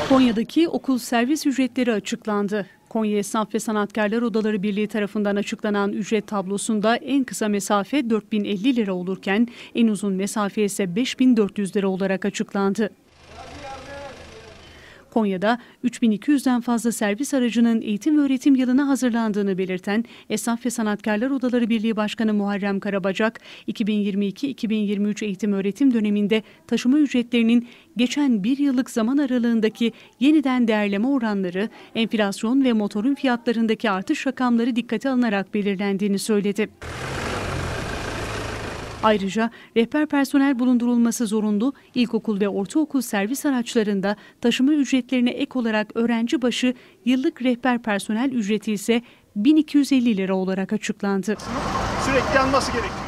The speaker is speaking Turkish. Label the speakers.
Speaker 1: Konya'daki okul servis ücretleri açıklandı. Konya Esnaf ve Sanatkarlar Odaları Birliği tarafından açıklanan ücret tablosunda en kısa mesafe 4.050 lira olurken en uzun mesafe ise 5.400 lira olarak açıklandı. Konya'da 3.200'den fazla servis aracının eğitim ve öğretim yılına hazırlandığını belirten Esnaf ve Sanatkarlar Odaları Birliği Başkanı Muharrem Karabacak, 2022-2023 eğitim öğretim döneminde taşıma ücretlerinin geçen bir yıllık zaman aralığındaki yeniden değerleme oranları, enflasyon ve motorun fiyatlarındaki artış rakamları dikkate alınarak belirlendiğini söyledi. Ayrıca rehber personel bulundurulması zorunlu, ilkokul ve ortaokul servis araçlarında taşıma ücretlerine ek olarak öğrenci başı yıllık rehber personel ücreti ise 1.250 lira olarak açıklandı.
Speaker 2: Sürekli alması gerekiyor.